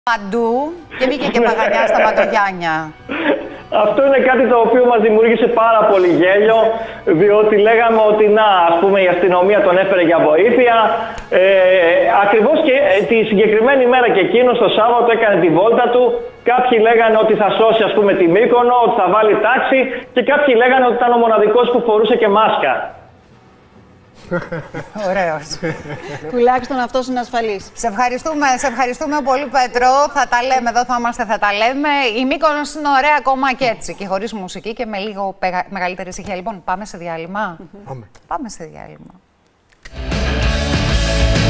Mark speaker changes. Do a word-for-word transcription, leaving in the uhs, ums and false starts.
Speaker 1: Παντού και μπήκε και παγανιά στα Ματογιάννια.
Speaker 2: Αυτό είναι κάτι το οποίο μας δημιούργησε πάρα πολύ γέλιο, διότι λέγαμε ότι να, ας πούμε, η αστυνομία τον έφερε για βοήθεια. Ε, ακριβώς και τη συγκεκριμένη μέρα και εκείνος το Σάββατο έκανε τη βόλτα του. Κάποιοι λέγανε ότι θα σώσει, ας πούμε, τη Μύκονο, ότι θα βάλει τάξη, και κάποιοι λέγανε ότι ήταν ο μοναδικός που φορούσε και μάσκα.
Speaker 1: Ωραίος.
Speaker 3: Τουλάχιστον αυτός είναι ασφαλής.
Speaker 1: Σε ευχαριστούμε, σε ευχαριστούμε πολύ, Πέτρο. Θα τα λέμε, εδώ θα είμαστε, θα τα λέμε. Η Μύκονος είναι ωραία ακόμα και έτσι, και χωρίς μουσική και με λίγο μεγαλύτερη ησυχία. Λοιπόν, πάμε σε διάλειμμα.
Speaker 4: Πάμε.
Speaker 1: Πάμε σε διάλειμμα.